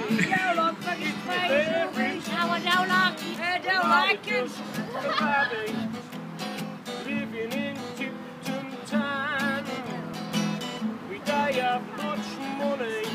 I don't like it. I don't like it. Living in Tipton town, we die of much money.